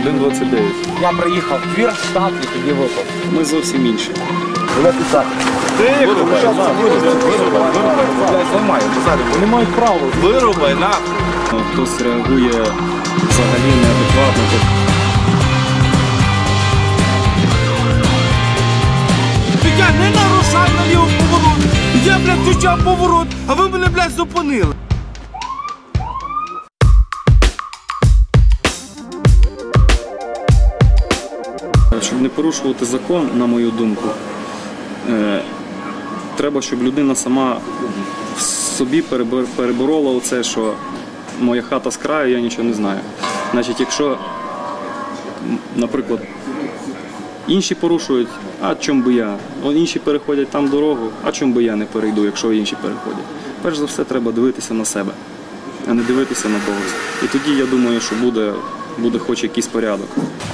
1,29. Я приїхав в двір, став і тоді випав. Ми зовсім інші. Вони мають право. Вирубай, на! Хтось реагує взагалі неадекватно. Я не нарушав на лівий поворот. Я, блядь, включав поворот, а ви мене, блядь, зупинили. Щоб не порушувати закон, на мою думку, треба, щоб людина сама в собі переборола оце, що моя хата з краю, я нічого не знаю. Значить, якщо, наприклад, інші порушують, а чому би я? Інші переходять там дорогу, а чому би я не перейду, якщо інші переходять? Перш за все, треба дивитися на себе, а не дивитися на когось. І тоді, я думаю, що буде хоч якийсь порядок.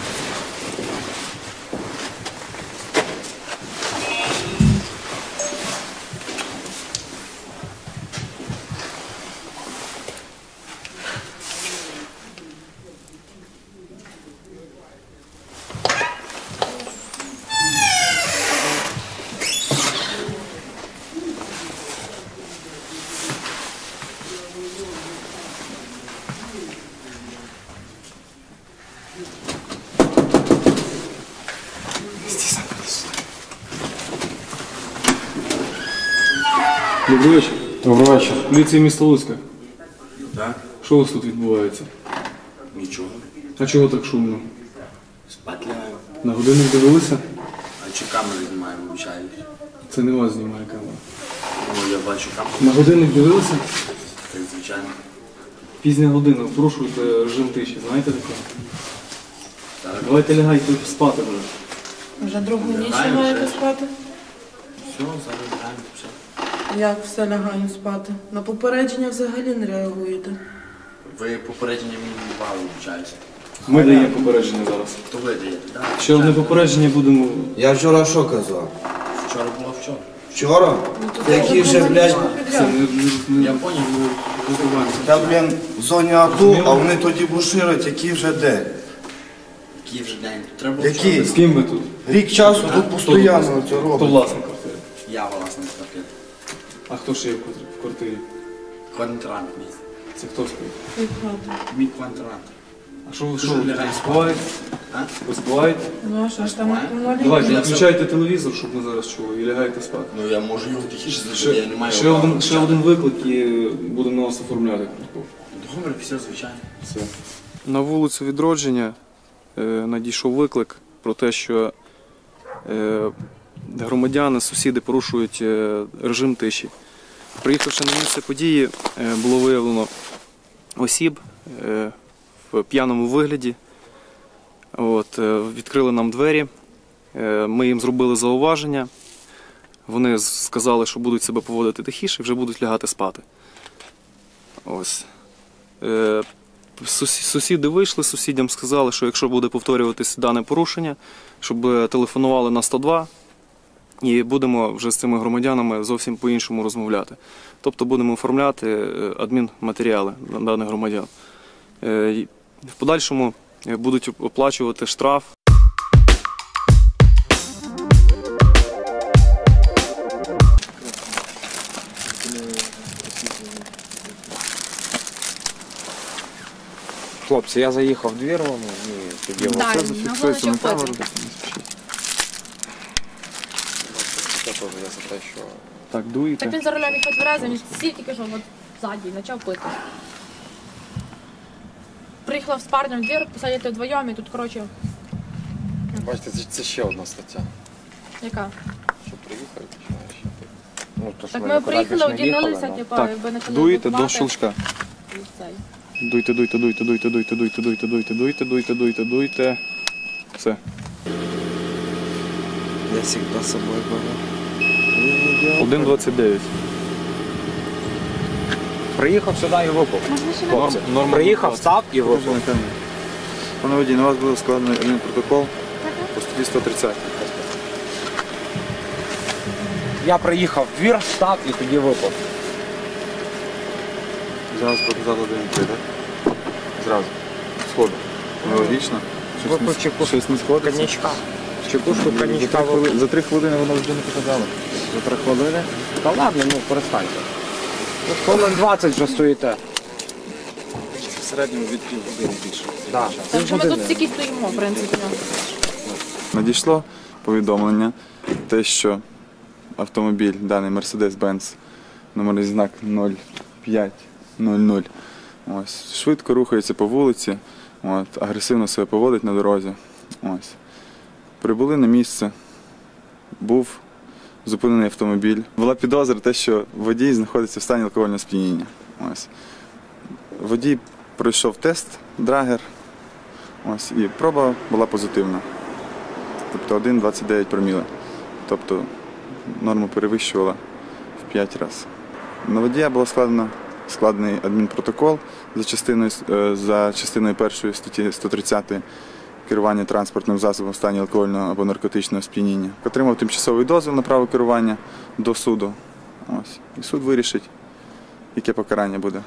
Добрий вечір. Добрий вечір. Поліція міста Луцька. Так? Що у вас тут відбувається? Нічого. А чого так шумно? Спать лягаю. На годинник дивилися? А чи камери знімаємо, вибачаюсь? Це не вас знімає камера. Ну, я бачу камеру. На годинник дивилися? Так, звичайно. Пізня година, порушуєте режим тиші, знаєте таке? Так. Давайте лягайте спати вже. Вже другу ніч Лягаємо лягаєте ще. спати? Все, зараз граємо, все. Як все лягаю спати? На попередження взагалі не реагуєте. Ви попередження мені не давали, вибачаюся. Ми даємо попередження зараз. То ви даєте, так? Ще одне попередження будемо. Я вчора що казав? Вчора було вчора. Вчора? Які вже, блядь, Це не Я поняв. та, блін, в зоні АТО, а вони тоді буширять, який вже день. Який вже день? Треба було Який? вчора. З ким ви тут? Рік часу тут постійно це Хто робить. власник квартири? Я власник квартири. А хто ще є в квартирі? Квартирант мій. Це хто спить? Мій квартирант. А що ви Дуже що? Ви лягає. співаєте? А? Ви співаєте? Ну а що ж там Давайте, Я включайте телевізор, щоб ми зараз чули, і лягайте спати. Ну я можу його тихіше зробити, я не маю Ще права один вивчати. виклик і будемо на вас оформляти. Добре, все, звичайно. Все. На вулицю Відродження надійшов виклик про те, що громадяни, сусіди порушують режим тиші. Приїхавши на місце події, було виявлено осіб в п'яному вигляді. Відкрили нам двері, ми їм зробили зауваження. Вони сказали, що будуть себе поводити тихіше і вже будуть лягати спати. Ось. Сусіди вийшли, сусідям сказали, що якщо буде повторюватись дане порушення, щоб телефонували на 102 і будемо вже з цими громадянами зовсім по-іншому розмовляти. Тобто будемо оформляти адмінматеріали на даних громадян. В подальшому будуть оплачувати штраф. Хлопці, я заїхав в двір, воно, і тоді Да, це на зафіксується на вулицю камеру. потім. Це теж я за те, що... Так, дуєте? Так він за рулем їхав тверезий, він сів тільки що от ззаді, почав пити. Приїхала з парнем в двір, посадити вдвоєм і тут, коротше, Бачите, це ще одна стаття. яка? Що приїхав і починаєш ще пити. Ну, то, що Так ми ми нікуди приїхали, більше не їхали, одягнулися, ну. типу, Так, якби почали дуєте до готувати. щелчка. І цей. Дуйте, дуйте, дуйте, дуйте, дуйте, дуйте, дуйте, дуйте, дуйте, дуйте, дуйте, дуйте. Все. Я завжди з собою беру. 1,29. Приїхав сюди і випав. Хлопці, Норма приїхав, став і випав. Пане водій, на вас буде складено адмінпротокол по статті 130. Я приїхав в двір, став і тоді випав. Зараз показали ДНК, так? Зразу. Сходу. Логічно. Випив чекушку Щось не сходиться? коньячка. Чекушку коньячка випив. За 3 хвилини воно вже не показало. За 3 хвилини? Та ладно, ну перестаньте. Хвилин 20 вже стоїте. В середньому від півгодини більше. Да. Там що ми тут стільки стоїмо, в принципі. Надійшло повідомлення, те, що автомобіль, даний Mercedes-Benz, номерний знак 0500, ось, швидко рухається по вулиці, агресивно себе поводить на дорозі. Ось. Прибули на місце, був зупинений автомобіль. Була підозра те, що водій знаходиться в стані алкогольного сп'яніння. Ось. Водій пройшов тест, драгер, ось, і проба була позитивна. Тобто 1,29 проміли. Тобто норму перевищувала в 5 разів. На водія було складений адмінпротокол за частиною 1 статті 130 керування транспортним засобом в стані алкогольного або наркотичного сп'яніння. Отримав тимчасовий дозвіл на право керування до суду. Ось. І суд вирішить, яке покарання буде.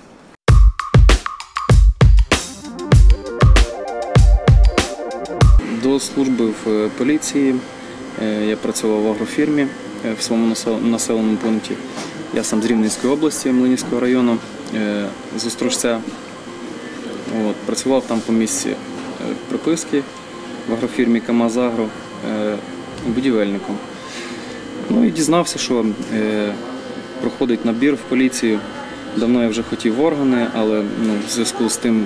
До служби в поліції я працював в агрофірмі в своєму населеному пункті. Я сам з Рівненської області, Млинівського району, з Острожця. Працював там по місці приписки в агрофірмі КамАЗ-Агро будівельником. Ну і дізнався, що проходить набір в поліцію. Давно я вже хотів в органи, але в зв'язку з тим,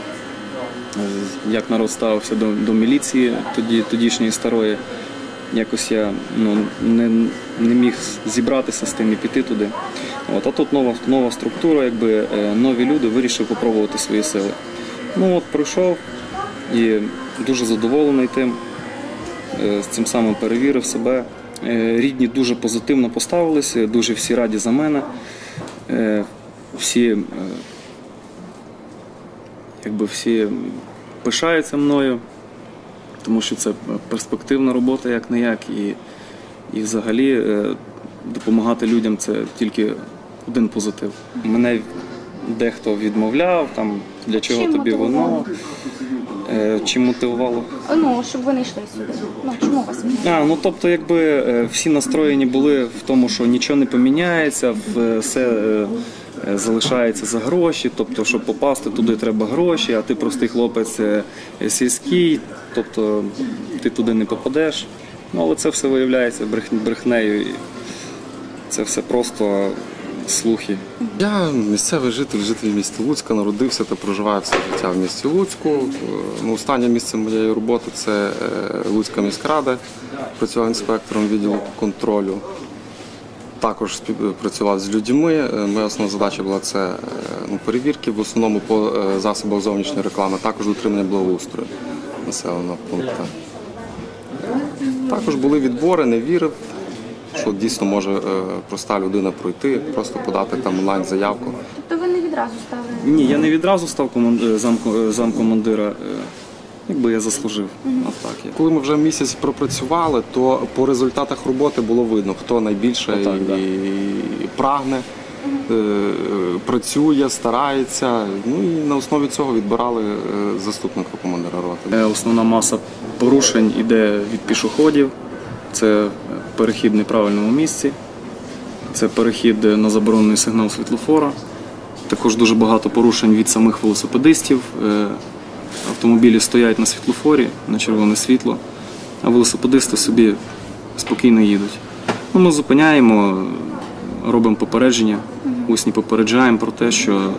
як народ ставився до міліції тодішньої старої, якось я не міг зібратися з тим і піти туди. А тут нова структура, нові люди, вирішив спробувати свої сили. Пройшов і дуже задоволений тим, з цим самим перевірив себе. Рідні дуже позитивно поставилися, дуже всі раді за мене. Всі пишаються мною, тому що це перспективна робота як-не-як, і взагалі допомагати людям – це тільки один позитив. Мене дехто відмовляв, для чого Чим тобі мотивувало? воно, чим мотивувало. Щоб ви не йшли сюди. Чому вас відмовляли? Тобто, всі настроєні були в тому, що нічого не поміняється, все залишається за гроші, тобто, щоб попасти туди треба гроші, а ти простий хлопець сільський, тобто ти туди не попадеш. Але це все виявляється брехнею, і це все просто слухи. Я місцевий житель міста Луцька, народився та проживаю все життя в місті Луцьку. Останнє місце моєї роботи – це Луцька міськрада. Працював інспектором відділу контролю. Також працював з людьми. Моя основна задача була це перевірки, в основному по засобах зовнішньої реклами, також дотримання благоустрою населеного пункту. Також були відбори, не вірив, що дійсно може проста людина пройти, просто подати онлайн-заявку. Тобто ви не відразу стали? Ні, я не відразу став замкомандира, якби я заслужив. Коли ми вже місяць пропрацювали, то по результатах роботи було видно, хто найбільше прагне, працює, старається. І на основі цього відбирали заступника командира роти. Основна маса порушень йде від пішоходів. Це перехід в неправильному місці, це перехід на заборонений сигнал світлофора. Також дуже багато порушень від самих велосипедистів. Автомобілі стоять на світлофорі, на червоне світло, а велосипедисти собі спокійно їдуть. Ми зупиняємо, робимо попередження, усні попереджаємо про те, що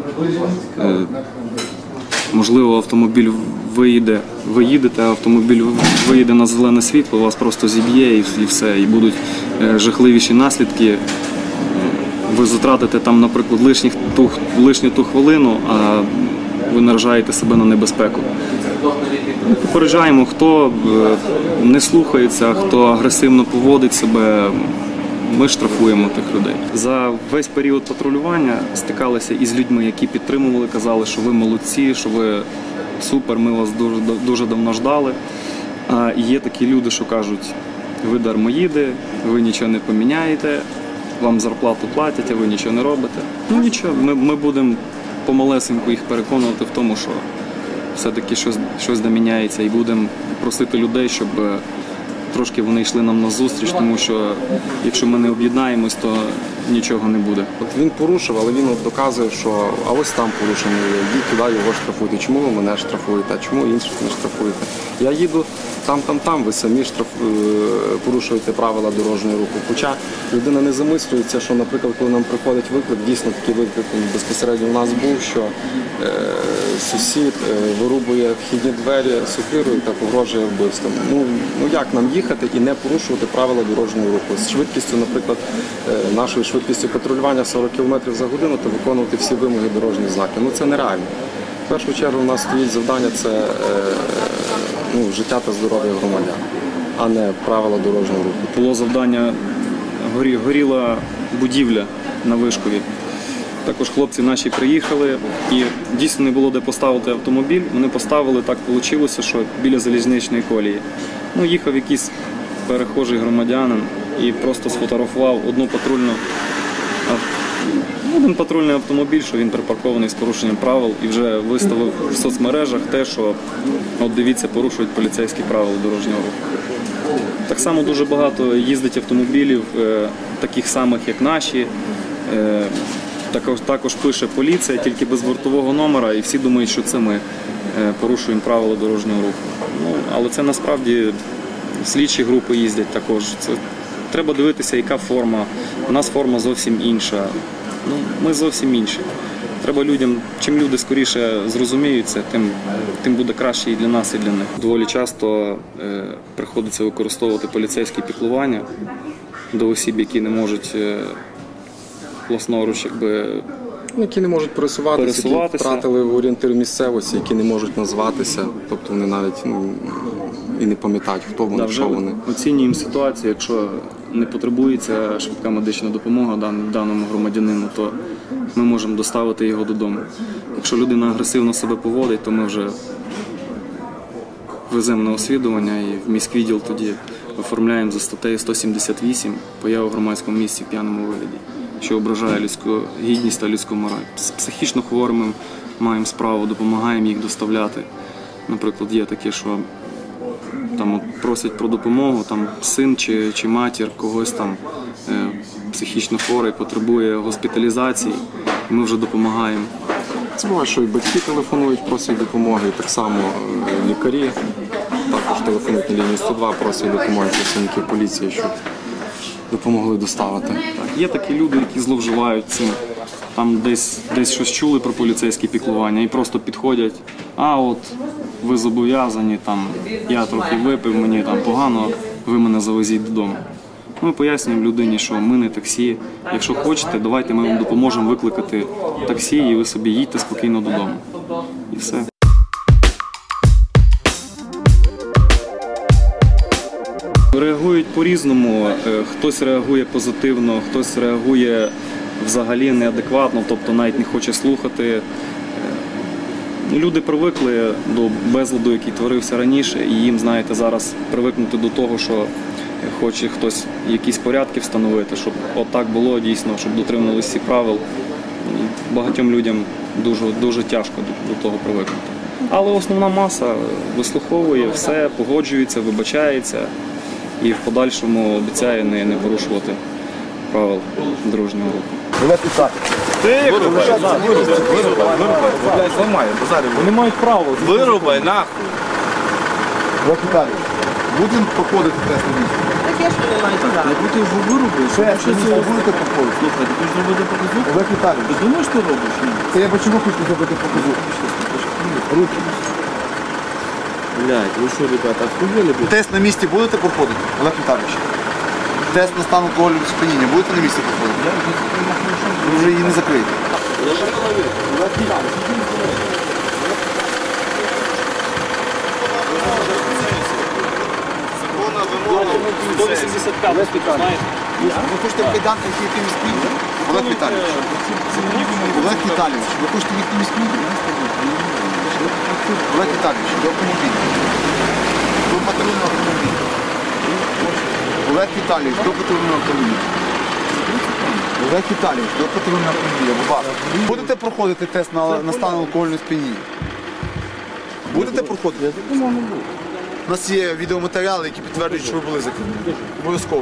можливо автомобіль ви їдете, а автомобіль виїде на зелене світло, вас просто зіб'є і все, і будуть жахливіші наслідки. Ви затратите наприклад, лишню ту хвилину, а ви наражаєте себе на небезпеку. Ми попереджаємо, хто не слухається, хто агресивно поводить себе, ми штрафуємо тих людей. За весь період патрулювання стикалися із людьми, які підтримували, казали, що ви молодці, що ви супер, ми вас дуже давно ждали. А є такі люди, що кажуть, ви дармоїди, ви нічого не поміняєте, вам зарплату платять, а ви нічого не робите. Нічого, ми будемо помалесеньку їх переконувати в тому, що все-таки щось доміняється, і будемо просити людей, щоб трошки вони йшли нам на зустріч, тому що якщо ми не об'єднаємось, то нічого не буде. От він порушив, але він от доказує, що а ось там порушення є, йдіть туди, його штрафуйте. Чому ви мене штрафуєте, а чому інших не штрафуєте? Я їду там, ви самі порушуєте правила дорожнього руху. Хоча людина не замислюється, що, наприклад, коли нам приходить виклик, дійсно такий виклик безпосередньо у нас був, що сусід вирубує вхідні двері сокирою та погрожує вбивством. Ну як нам їхати і не порушувати правила дорожнього руху? З швидкістю, наприклад, нашою швидкістю патрулювання 40 км за годину, то виконувати всі вимоги дорожніх знаків. Ну це нереально. В першу чергу у нас стоїть завдання – це життя та здоров'я громадян, а не правила дорожнього руху. Було завдання, горіла будівля на Вишкові. Також хлопці наші приїхали і дійсно не було де поставити автомобіль. Вони поставили, так вийшло, що біля залізничної колії. Їхав якийсь перехожий громадянин і просто сфотографував один патрульний автомобіль, що він припаркований з порушенням правил, і вже виставив в соцмережах те, що от дивіться, порушують поліцейські правила дорожнього руху. Так само дуже багато їздить автомобілів, таких самих, як наші. Також пише поліція, тільки без бортового номера, і всі думають, що це ми порушуємо правила дорожнього руху. Але це насправді слідчі групи їздять також. Треба дивитися, яка форма. У нас форма зовсім інша. Ми зовсім інші. Треба людям, чим люди скоріше зрозуміють це, тим буде краще і для нас, і для них. Доволі часто приходиться використовувати поліцейське піклування до осіб, які не можуть власноруч, які не можуть пересуватися, які втратили орієнтир місцевості, які не можуть назватися, тобто вони навіть і не пам'ятають, хто вони, що вони. Оцінюємо ситуацію, якщо не потребується швидка медична допомога даному громадянину, то ми можемо доставити його додому. Якщо людина агресивно себе поводить, то ми вже веземо на освідування і в міськвідділ тоді оформляємо за статтею 178 поява в громадському місці в п'яному вигляді, що ображає людську гідність та людську мораль. З психічно хворими маємо справу, допомагаємо їх доставляти. Наприклад, є таке, що просять про допомогу, син чи матір когось психічно хворий, потребує госпіталізації, і ми вже допомагаємо. Це буває, що і батьки телефонують, просять допомоги, і так само лікарі також телефонують на лінію 102, просять допомоги працівників поліції, щоб допомогли доставити. Є такі люди, які зловживають цим. Десь щось чули про поліцейське піклування і просто підходять, ви зобов'язані, я трохи випив, мені погано, ви мене завезіть додому. Ми пояснюємо людині, що ми не таксі. Якщо хочете, давайте ми вам допоможемо викликати таксі, і ви собі їдьте спокійно додому. І все. Реагують по-різному. Хтось реагує позитивно, хтось реагує взагалі неадекватно, тобто навіть не хоче слухати. Люди привикли до безладу, який творився раніше, і їм, зараз привикнути до того, що хоче хтось якісь порядки встановити, щоб отак було дійсно, щоб дотримувалися всіх правил. Багатьом людям дуже тяжко до того привикнути. Але основна маса вислуховує все, погоджується, вибачається і в подальшому обіцяє не порушувати правил дорожнього руху. Вони мають право. Вирубай, нахуй! Будемо проходити тест на місці? Ти його вирубиш. Тест на місці будете проходити? Слухай, ти хочеш зробити показуху? Олег Віталійович. Ти думаєш, ти робиш? Ні. Це я чому хочу зробити показуху? Руки. Блядь, ви що, ребята, охуєли, блядь? Тест на місці будете проходити, Олег Віталійович? Тест на стан алкогольного сп'яніння будете на місці проходити? Ви вже її не закриєте. Законна вимога. 185, знаєте? Ви хочете в кайданки йти в спільні? Олег Віталійович. Олег Віталійович, ви хочете йти в спільні? Олег Віталійович, до автомобіля. До патрульного автомобіля. Олег Віталійович, до патрульного автомобіля. Олег Віталійович, до патрульного автомобіля. Будь ласка. Будете проходити тест на стан алкогольного сп'яніння? Будете проходити? Я думав, не буду. У нас є відеоматеріали, які підтверджують, що ви були за кермом. Обов'язково.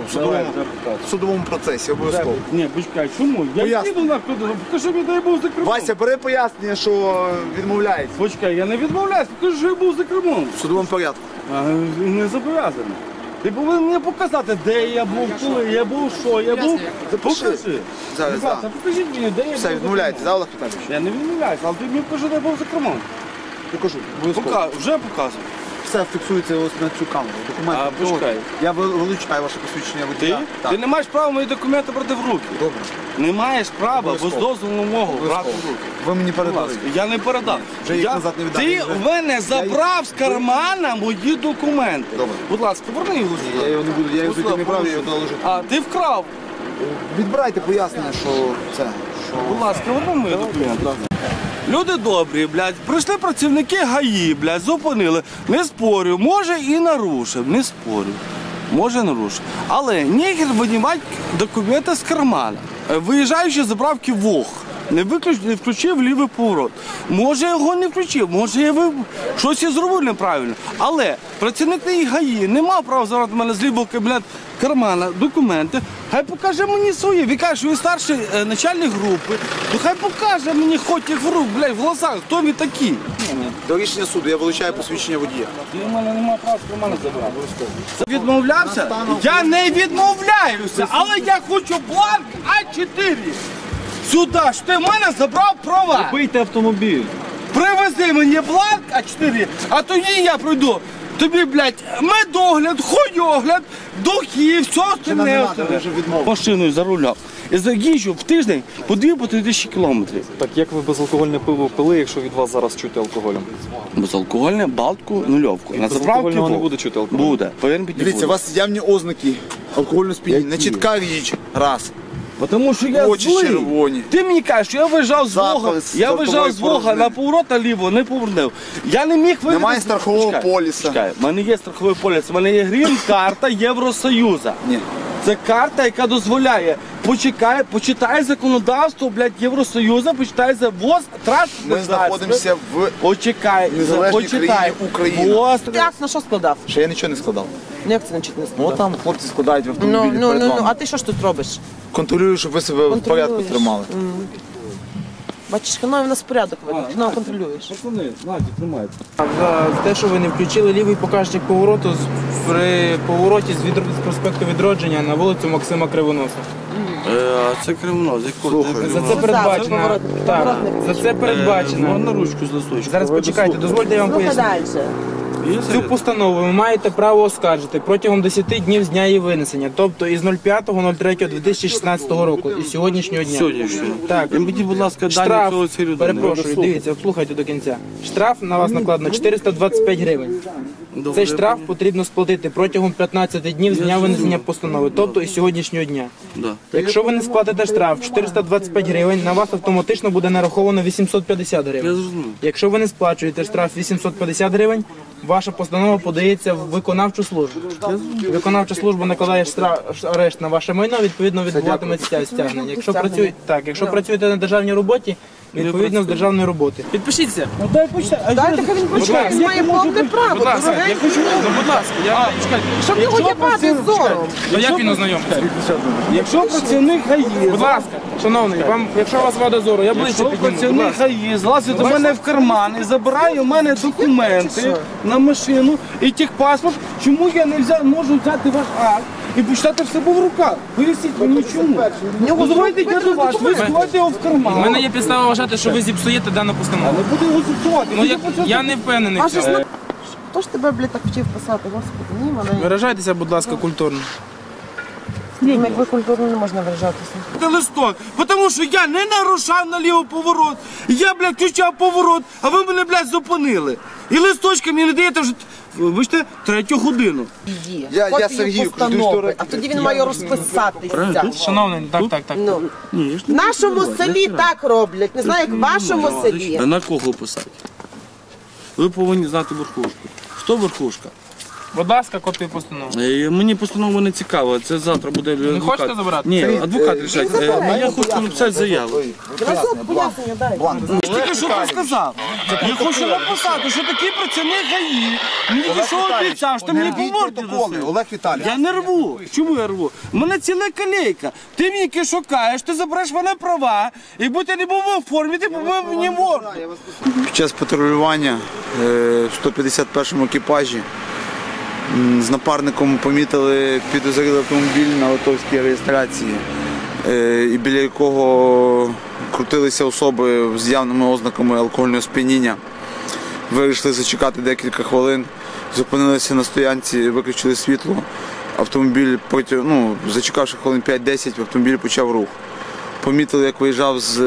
В судовому процесі, обов'язково. Ні, почекай, чому? Я Поясни. їду нахуй, покажи мені, де я був за кермом. Вася, бери пояснення, що відмовляється. Почекай, я не відмовляюсь, покажи, що я був за кермом. В судовому порядку. А, не зобов'язаний. Ти повинен мені показати, де я був, коли я був, що я був. Покажи. Зараз, Будь ласка, так. покажіть мені, де я був. Все, за відмовляється, кермом. да, Олег Петрович? Я не відмовляюся, але ти мені покажи, де я був за кермом. Покажу. Обов'язково. Вже показую. Все фіксується ось на цю камеру. Документи. А, почекай. Я вилучаю ваше посвідчення водія. Так. Ти не маєш права мої документи брати в руки. Добре. Не маєш права без Обов'язково. дозволу мого брати в руки. Ви мені Будь передали. ласка, я не передав. Вже їх назад не віддам. Ти Вже- в мене забрав з кармана мої документи. Добре. Будь ласка, поверни його Я сюди. його не буду, я його Будь звідти не ласка, брав, я його туди ложу. А, ти вкрав. Відбирайте пояснення, що це. Будь ласка, поверни мої документи. Люди добрі, блядь, прийшли працівники ГАІ, блядь, зупинили. Не спорю, може і нарушив, не спорю. Може нарушив. Але нігер винімати документи з кармана. Виїжджаючи з заправки ВОГ. Не включив лівий поворот. Може його не включив, може я щось і зробив неправильно. Але працівник ГАІ не мав права забрати в мене з лівого кармана документи. Хай покаже мені свої. Він каже, що він старший начальник групи. То хай покаже мені хоч як в рук, блядь, в глазах, хто він такий. До рішення суду я вилучаю посвідчення водія. У мене немає права з кармана забрати. Відмовлявся? Я не відмовляюся, але я хочу бланк А4. Сюди, що ти в мене забрав права. Купуйте автомобіль. Привези мені бланк А4, а тоді я пройду. Тобі, блядь, медогляд, хуйогляд, духи, все остальне. Ви вже відмовили. Машиною заруляв. Я заїжджу в тиждень по 2-3 тисячі кілометрів. Так як ви безалкогольне пиво пили, якщо від вас зараз чути алкоголем? Безалкогольне, Балтку, нульовку. На заправці Безалкогольного не буде чути алкоголю? Буде. Повір мені, Дивіться, у буде. вас явні ознаки алкогольного сп'яніння. Які? Нечітка річ. Раз. Тому що я Очі злий. червоні. Ти мені кажеш, що я виїжджав з Запах Бога, з я виїжджав ротової з Бога порожнини. на поворот наліво, не повернув. Я не міг виїхати. Немає страхового Чекай, поліса. Чекай, в мене є страховий поліс, в мене є грін-карта Євросоюзу. Ні. Це карта, яка дозволяє. Почитай законодавство, блядь, Євросоюзу, почитай завоз, транспортних Ми знаходимося в Почекай, незалежній почекай. країні Україна. Ось. Як на що складав? Ще я нічого не складав. Ну, як це нічого не Ну складав? там хлопці складають в автомобілі перед А вами. ти що ж тут робиш? Контролюю, щоб ви себе в порядку Контролюєш. тримали. Бачиш, ну, в нас порядок веде, ти нам контролюєш. Пацани, знаєте, тримайте. За те, що ви не включили лівий показчик повороту при повороті з проспекту Відродження на вулицю Максима Кривоноса. Це кримінал, За це передбачено. поворотник. Так, Поворотник. за це передбачено. Можна ручку з листочку? Зараз почекайте, дозвольте я вам Слухай поясню. далі. Цю постанову ви маєте право оскаржити протягом 10 днів з дня її винесення, тобто із 05.03.2016 року, із сьогоднішнього дня. Сьогоднішнього. Так. І мені, будь ласка, дані Штраф, цього цієї людини. перепрошую, дивіться, слухайте до кінця. Штраф на вас накладено 425 гривень. Цей штраф потрібно сплатити протягом 15 днів з дня винесення постанови, тобто із сьогоднішнього дня. Да. Якщо ви не сплатите штраф 425 гривень, на вас автоматично буде нараховано 850 Я гривень. зрозумів. Якщо ви не сплачуєте штраф 850 гривень, ваша постанова подається в виконавчу службу. Виконавча служба накладає арешт на ваше майно, відповідно відбуватиметься стягнення. Якщо працюєте на державній роботі, відповідно з державної роботи. Підпишіться. Ну дай почитай. Дайте, хай він почне, він має повне право. Будь ласка, я дорогенький. хочу, будь ласка, Щоб його їбати з зором. як він ознайомився? Якщо працівник ГАІ, Будь ласка, шановний, якщо у вас вада зору, я ближче якщо підніму. Будь працівник ласка. ГАІ злазить до мене в карман і забирає у мене документи на машину і техпаспорт, чому я не можу взяти ваш акт і почитати в себе в руках? Поясніть мені чому. Ну давайте я до вас, ви складайте його в У карман. мене є підстава вважати, що ви зіпсуєте дану постанову. Не буду його зіпсувати. Ну, я не впевнений в цьому. Хто ж тебе, блядь, так вчив писати, господи, ні, мене. Виражайтеся, будь ласка, культурно. Якби культурно не можна виражатися. Листок, тому що я не нарушав наліво поворот, я, блядь, включав поворот, а ви мене, блядь, зупинили. І листочка мені не даєте вже, вибачте, 3-ю годину. Я Копію Сергію, постанови, а тоді він має розписатися. Шановний, так. Ну, в нашому селі так роблять, не знаю, як в вашому селі. На кого писати? Ви повинні знати верхушку. Хто верхушка? Будь ласка, копію постанови. Мені постанова не цікава, це завтра буде адвокат. хочете забирати? Ні, адвокат рішать. Я хочу написати заяву. Тільки що ти сказав? Я хочу написати, що такий працівник ГАІ мені що обіцяв, що ти мені поможете даси. Олег Віталійович. Я не рву. Чому я рву? У мене ціла калейка. Ти мені шукаєш, ти забереш в мене права, і якби ти не був в формі, ти побив мені морду. Під час патрулювання в 151-му екіпажі з напарником помітили підозрілий автомобіль на литовській реєстрації, і біля якого крутилися особи з явними ознаками алкогольного сп'яніння. Вирішили зачекати декілька хвилин, зупинилися на стоянці, виключили світло. Автомобіль, зачекавши хвилин 5-10, автомобіль почав рух. Помітили, як виїжджав з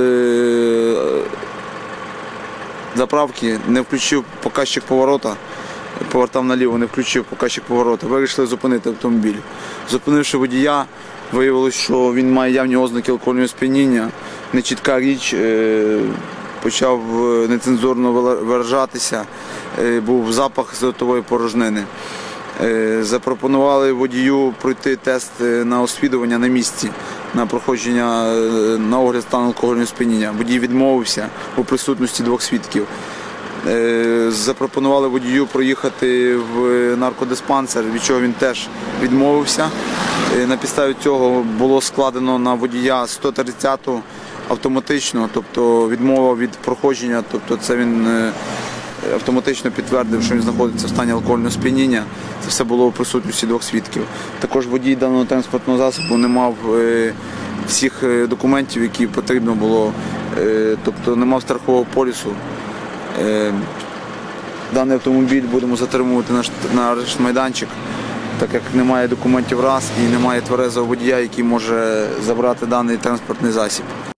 заправки, не включив показчик поворота, повертав наліво, не включив показчик поворота. Вирішили зупинити автомобіль. Зупинивши водія, виявилось, що він має явні ознаки алкогольного сп'яніння, нечітка річ, почав нецензурно виражатися, був запах з ротової порожнини. Запропонували водію пройти тест на освідування на місці, на проходження на огляд стану алкогольного сп'яніння. Водій відмовився у присутності двох свідків. Запропонували водію проїхати в наркодиспансер, від чого він теж відмовився. На підставі цього було складено на водія 130-ту автоматично, тобто відмова від проходження, тобто це він автоматично підтвердив, що він знаходиться в стані алкогольного сп'яніння. Це все було у присутності двох свідків. Також водій даного транспортного засобу не мав всіх документів, які потрібно було, тобто не мав страхового полісу. Даний автомобіль будемо затримувати на арешт-майданчик, так як немає документів раз і немає тверезого водія, який може забрати даний транспортний засіб.